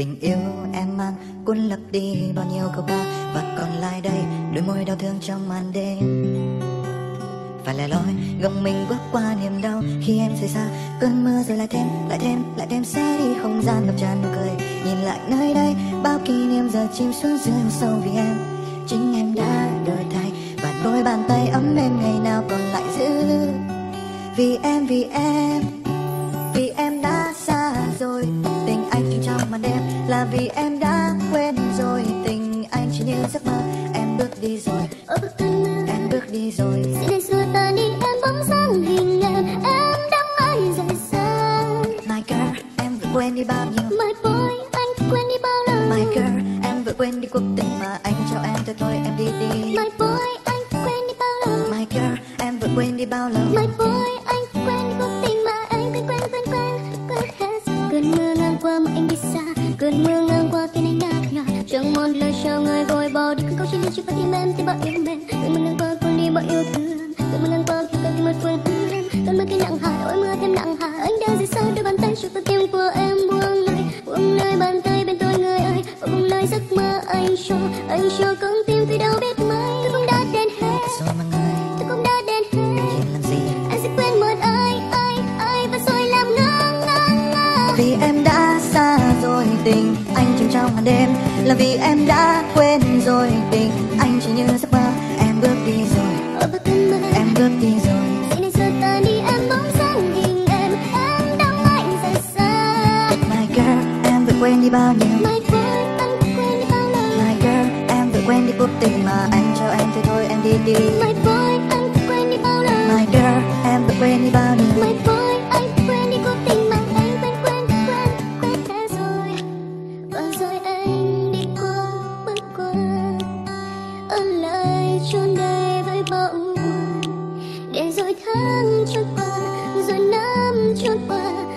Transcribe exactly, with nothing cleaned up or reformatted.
Tình yêu em mang cuốn lấp đi bao nhiêu câu ca, và còn lại đây đôi môi đau thương trong màn đêm. Phải là lối gồng mình bước qua niềm đau khi em rời xa. Cơn mưa rồi lại thêm, lại thêm, lại thêm sẽ đi không gian ngập tràn nụ cười. Nhìn lại nơi đây bao kỷ niệm giờ chìm xuống dưới hồ sâu vì em. Chính em đã đổi thay và đôi bàn tay ấm êm ngày nào còn lại giữ. Vì em, vì em, vì em đã xa rồi. Tình anh chỉ trong màn đêm là vì em đã quên rồi. Tình anh chỉ như giấc mơ, em bước đi rồi. Em bước đi rồi. Sẽ để xua tan đi em bóng dáng hình em. Em đã mãi rời xa. My girl, em vừa quên đi bao nhiêu. My boy, anh vừa quên đi bao lâu. My girl, em vừa quên đi cuộc tình mà anh cho em. Thôi thôi em đi đi. My boy, anh vừa quên đi bao lâu. My girl, em vừa quên đi bao lâu. My boy, anh vừa quên đi cuộc tình mà anh quên quên quên quên quên hết. Cơn mưa ngang qua mà anh đi xa. Cơn mưa ngang qua khiến anh ngạc ngào. Chẳng một lời chào người vội bỏ đi. Cơn câu chỉ đi chưa phải tim em thì bao yêu em. Cơn mưa ngang qua cuốn đi bao yêu thương. Cơn mưa ngang qua khi cơn tim một phương hướng. Cơn mưa kia nặng hạt, ôi mưa thêm nặng hạt. Anh đang rời xa đôi bàn tay cho con tim của em buông lời, buông lời bàn tay bên tôi người ơi, buông lời giấc mơ anh cho, anh cho con tim tuy đâu biết mấy. Tôi cũng đã đến hết rồi mà người, tôi cũng đã đến hết. nhìn làm gì Anh sẽ quên một ai, ai, ai và rồi làm ngơ ngơ ngơ. vì em đã xa rồi. Tình anh chìm trong màn đêm là vì em đã quên rồi. Tình anh chỉ như giấc mơ, em bước đi rồi. Ở bước cơn mưa Em bước đi rồi. sẽ để xua tan đi em bóng dáng hình em. Em đã mãi rời xa. My girl, em vừa quên đi bao nhiêu. My boy, anh vừa quên đi bao lâu. My girl, em vừa quên đi cuộc tình mà anh cho em. Thôi thôi em đi đi. My boy, anh vừa quên đi bao lâu. My girl, em vừa quên đi bao nhiêu. My boy, anh vừa quên đi cuộc tình mà anh quên quên quên quên hết rồi. Và rồi anh đi qua bước qua, ở lại chốn đây với bao buồn. Để rồi tháng trôi qua, rồi năm trôi qua,